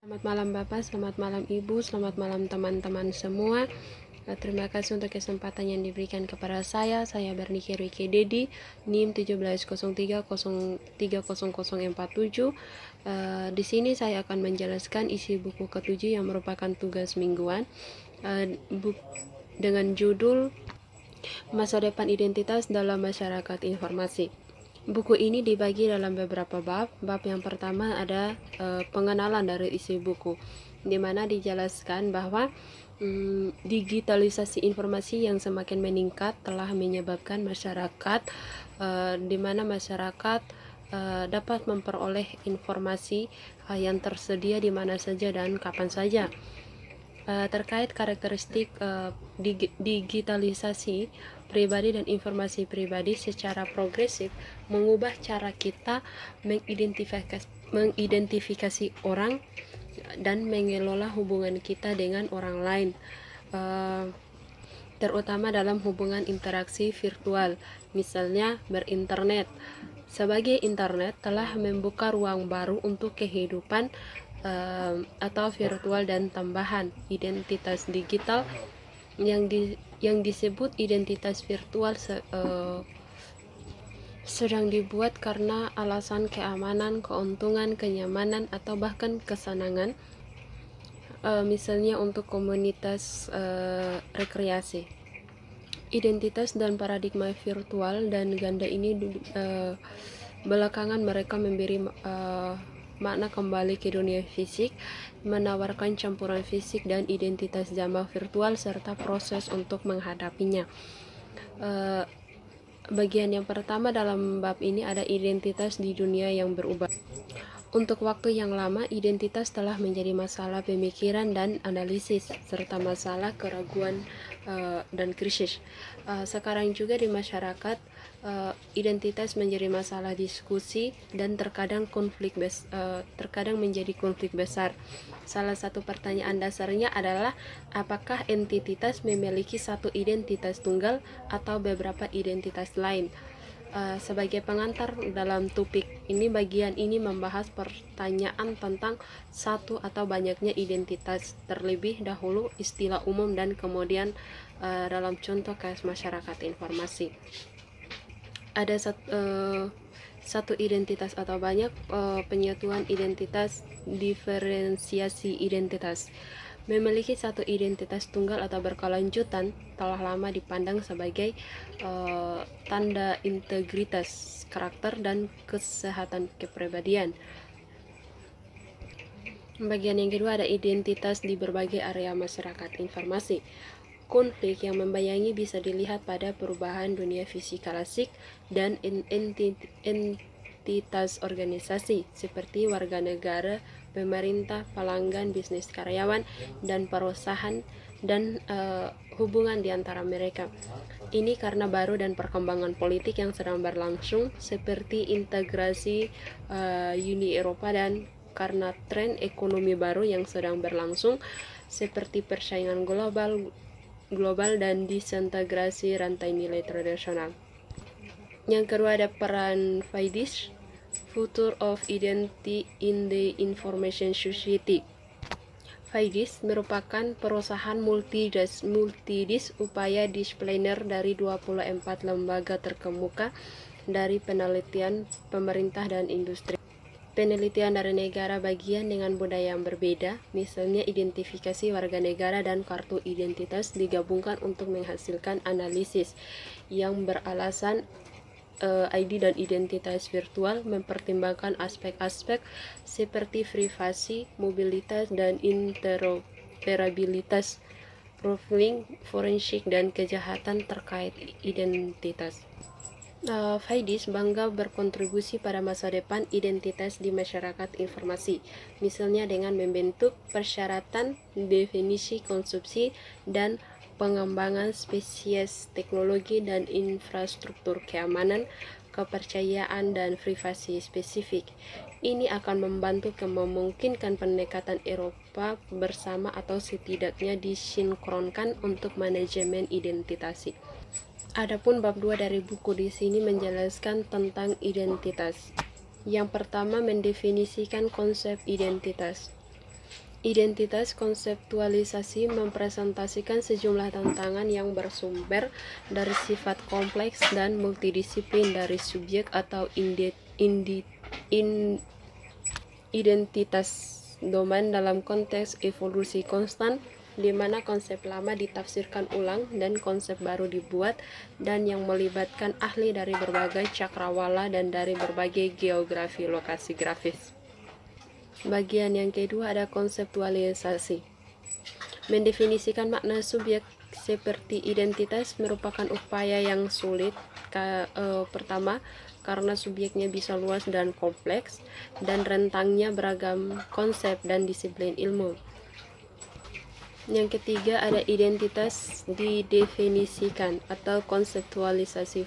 Selamat malam Bapak, selamat malam Ibu, selamat malam teman-teman semua. Terima kasih untuk kesempatan yang diberikan kepada saya. Saya Bernike Rike Dedi, NIM 1703030047. Di sini saya akan menjelaskan isi buku ke-7 yang merupakan tugas mingguan dengan judul Masa Depan Identitas dalam Masyarakat Informasi. Buku ini dibagi dalam beberapa bab. Bab yang pertama ada pengenalan dari isi buku, di mana dijelaskan bahwa digitalisasi informasi yang semakin meningkat telah menyebabkan masyarakat di mana masyarakat dapat memperoleh informasi yang tersedia di mana saja dan kapan saja. Terkait karakteristik digitalisasi pribadi dan informasi pribadi secara progresif mengubah cara kita mengidentifikasi orang dan mengelola hubungan kita dengan orang lain, terutama dalam hubungan interaksi virtual, misalnya berinternet. Sebagai internet telah membuka ruang baru untuk kehidupan atau virtual dan tambahan identitas digital yang disebut identitas virtual sedang dibuat karena alasan keamanan, keuntungan, kenyamanan, atau bahkan kesenangan, misalnya untuk komunitas rekreasi. Identitas dan paradigma virtual dan ganda ini belakangan mereka memberi makna kembali ke dunia fisik, menawarkan campuran fisik dan identitas zaman virtual serta proses untuk menghadapinya. Bagian yang pertama dalam bab ini ada identitas di dunia yang berubah. Untuk waktu yang lama, identitas telah menjadi masalah pemikiran dan analisis, serta masalah keraguan dan krisis. Sekarang juga di masyarakat, identitas menjadi masalah diskusi dan terkadang menjadi konflik besar. Salah satu pertanyaan dasarnya adalah apakah entitas memiliki satu identitas tunggal atau beberapa identitas lain. Sebagai pengantar dalam topik ini, bagian ini membahas pertanyaan tentang satu atau banyaknya identitas, terlebih dahulu istilah umum dan kemudian dalam contoh case masyarakat informasi. Ada satu identitas atau banyak penyatuan identitas, diferensiasi identitas. Memiliki satu identitas tunggal atau berkelanjutan telah lama dipandang sebagai tanda integritas, karakter, dan kesehatan kepribadian. Bagian yang kedua ada identitas di berbagai area masyarakat informasi. Konflik yang membayangi bisa dilihat pada perubahan dunia fisik klasik dan entitas organisasi seperti warga negara, pemerintah, pelanggan, bisnis karyawan, dan perusahaan, dan hubungan di antara mereka. Ini karena baru dan perkembangan politik yang sedang berlangsung seperti integrasi Uni Eropa, dan karena tren ekonomi baru yang sedang berlangsung seperti persaingan global dan disintegrasi rantai nilai tradisional. Yang kedua ada peran FIDIS, Future of Identity in the Information Society. FIDIS merupakan perusahaan multidis upaya displacement dari 24 lembaga terkemuka dari penelitian, pemerintah, dan industri. Penelitian dari negara bagian dengan budaya yang berbeda, misalnya identifikasi warga negara dan kartu identitas, digabungkan untuk menghasilkan analisis yang beralasan ID dan identitas virtual, mempertimbangkan aspek-aspek seperti privasi, mobilitas, dan interoperabilitas, profiling, forensik, dan kejahatan terkait identitas. FIDIS bangga berkontribusi pada masa depan identitas di masyarakat informasi, misalnya dengan membentuk persyaratan, definisi konsumsi, dan pengembangan spesies teknologi dan infrastruktur keamanan, kepercayaan, dan privasi spesifik. Ini akan membantu memungkinkan pendekatan Eropa bersama atau setidaknya disinkronkan untuk manajemen identitas. Adapun bab 2 dari buku di sini menjelaskan tentang identitas. Yang pertama mendefinisikan konsep identitas. Identitas konseptualisasi mempresentasikan sejumlah tantangan yang bersumber dari sifat kompleks dan multidisiplin dari subjek atau identitas domain dalam konteks evolusi konstan, di mana konsep lama ditafsirkan ulang dan konsep baru dibuat, dan yang melibatkan ahli dari berbagai cakrawala dan dari berbagai geografi lokasi grafis. Bagian yang kedua ada konseptualisasi. Mendefinisikan makna subjek seperti identitas merupakan upaya yang sulit. Pertama, karena subjeknya bisa luas dan kompleks, dan rentangnya beragam konsep dan disiplin ilmu. Yang ketiga ada identitas didefinisikan atau konseptualisasi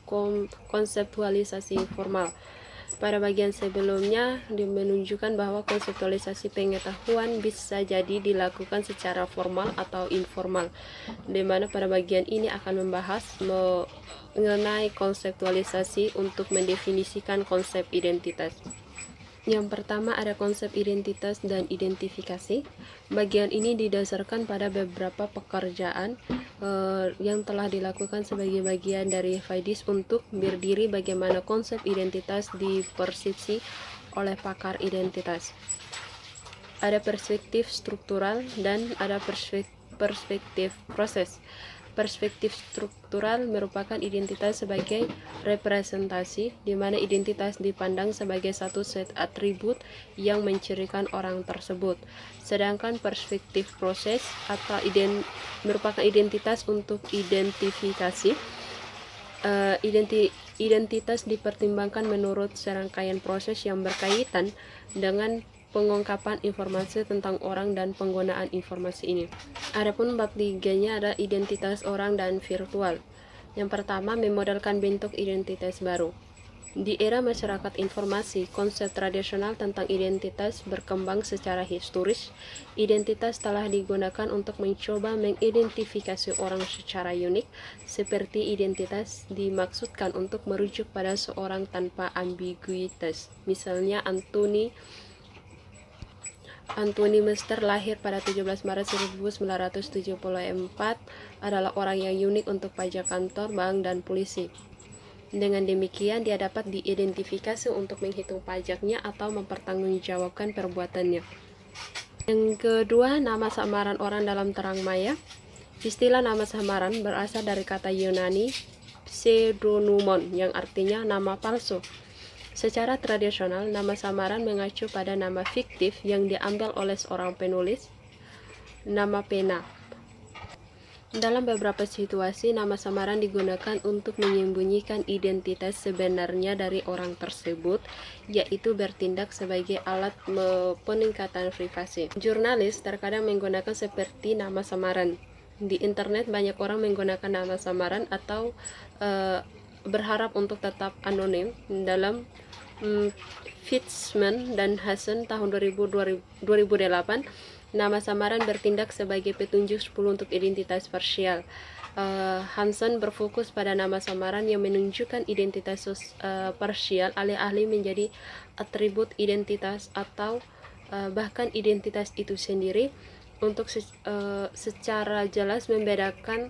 formal. Pada bagian sebelumnya menunjukkan bahwa konseptualisasi pengetahuan bisa jadi dilakukan secara formal atau informal, di mana pada bagian ini akan membahas mengenai konseptualisasi untuk mendefinisikan konsep identitas. Yang pertama ada konsep identitas dan identifikasi. Bagian ini didasarkan pada beberapa pekerjaan yang telah dilakukan sebagai bagian dari FIDIS untuk berdiri bagaimana konsep identitas dipersepsi oleh pakar identitas. Ada perspektif struktural dan ada perspektif proses. Perspektif struktural merupakan identitas sebagai representasi, di mana identitas dipandang sebagai satu set atribut yang mencirikan orang tersebut. Sedangkan perspektif proses atau merupakan identitas untuk identifikasi. Identitas dipertimbangkan menurut serangkaian proses yang berkaitan dengan pengungkapan informasi tentang orang dan penggunaan informasi ini. Adapun bab 3-nya ada identitas orang dan virtual. Yang pertama, memodelkan bentuk identitas baru. Di era masyarakat informasi, konsep tradisional tentang identitas berkembang secara historis. Identitas telah digunakan untuk mencoba mengidentifikasi orang secara unik, seperti identitas dimaksudkan untuk merujuk pada seorang tanpa ambiguitas. Misalnya Anthony Mester lahir pada 17 Maret 1974 adalah orang yang unik untuk pajak kantor, bank, dan polisi. Dengan demikian, dia dapat diidentifikasi untuk menghitung pajaknya atau mempertanggungjawabkan perbuatannya. Yang kedua, nama samaran orang dalam terang maya. Istilah nama samaran berasal dari kata Yunani pseudonymon yang artinya nama palsu. Secara tradisional, nama samaran mengacu pada nama fiktif yang diambil oleh seorang penulis, nama pena. Dalam beberapa situasi, nama samaran digunakan untuk menyembunyikan identitas sebenarnya dari orang tersebut, yaitu bertindak sebagai alat peningkatan privasi. Jurnalis terkadang menggunakan seperti nama samaran. Di internet, banyak orang menggunakan nama samaran atau berharap untuk tetap anonim. Dalam Fitzman dan Hassan tahun 2008, nama samaran bertindak sebagai petunjuk 10 untuk identitas parsial. Hansen berfokus pada nama samaran yang menunjukkan identitas parsial, alih-alih menjadi atribut identitas atau bahkan identitas itu sendiri, untuk secara jelas membedakan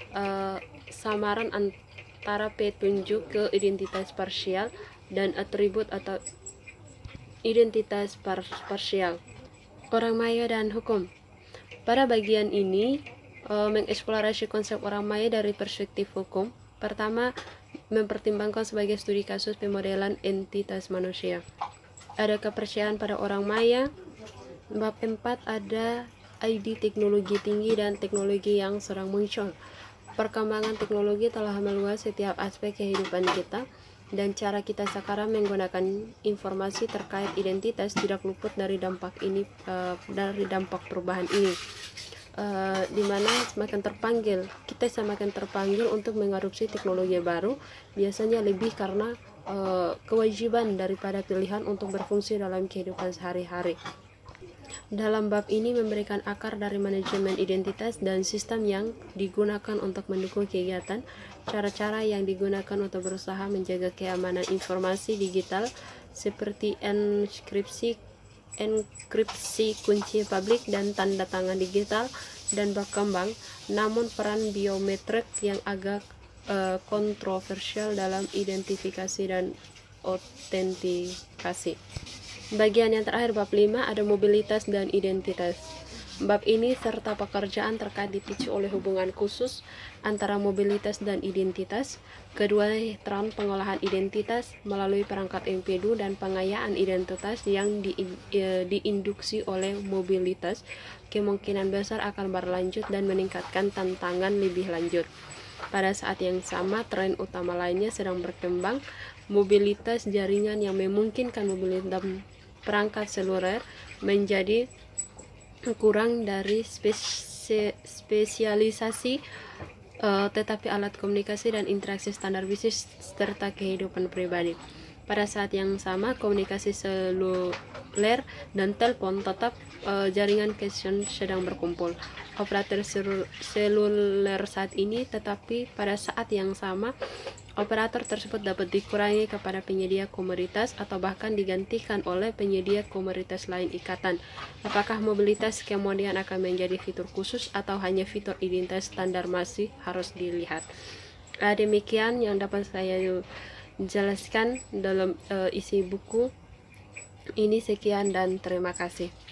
samaran antara petunjuk ke identitas parsial dan atribut atau identitas parsial. Orang maya dan hukum. Pada bagian ini mengeksplorasi konsep orang maya dari perspektif hukum. Pertama, mempertimbangkan sebagai studi kasus pemodelan entitas manusia. Ada kepercayaan pada orang maya. Bab 4 ada ID teknologi tinggi dan teknologi yang sedang muncul. Perkembangan teknologi telah meluas setiap aspek kehidupan kita, dan cara kita sekarang menggunakan informasi terkait identitas tidak luput dari dampak perubahan ini, di mana kita semakin terpanggil untuk mengadopsi teknologi baru, biasanya lebih karena kewajiban daripada pilihan untuk berfungsi dalam kehidupan sehari-hari. Dalam bab ini memberikan akar dari manajemen identitas dan sistem yang digunakan untuk mendukung kegiatan, cara-cara yang digunakan untuk berusaha menjaga keamanan informasi digital seperti enkripsi, enkripsi kunci publik dan tanda tangan digital dan berkembang, namun peran biometrik yang agak kontroversial dalam identifikasi dan autentikasi. Bagian yang terakhir, bab 5, ada mobilitas dan identitas. Bab ini serta pekerjaan terkait dipicu oleh hubungan khusus antara mobilitas dan identitas. Kedua, terang pengolahan identitas melalui perangkat individu dan pengayaan identitas yang diinduksi oleh mobilitas kemungkinan besar akan berlanjut dan meningkatkan tantangan lebih lanjut. Pada saat yang sama, tren utama lainnya sedang berkembang, mobilitas jaringan yang memungkinkan mobilitas perangkat seluler menjadi kurang dari spesialisasi, tetapi alat komunikasi dan interaksi standar bisnis serta kehidupan pribadi. Pada saat yang sama, komunikasi seluler dan telepon tetap jaringan connection sedang berkumpul. Operator seluler saat ini, tetapi pada saat yang sama operator tersebut dapat dikurangi kepada penyedia komoditas atau bahkan digantikan oleh penyedia komoditas lain ikatan. Apakah mobilitas kemudian akan menjadi fitur khusus atau hanya fitur identitas standar masih harus dilihat. Demikian yang dapat saya jelaskan dalam isi buku ini. Sekian dan terima kasih.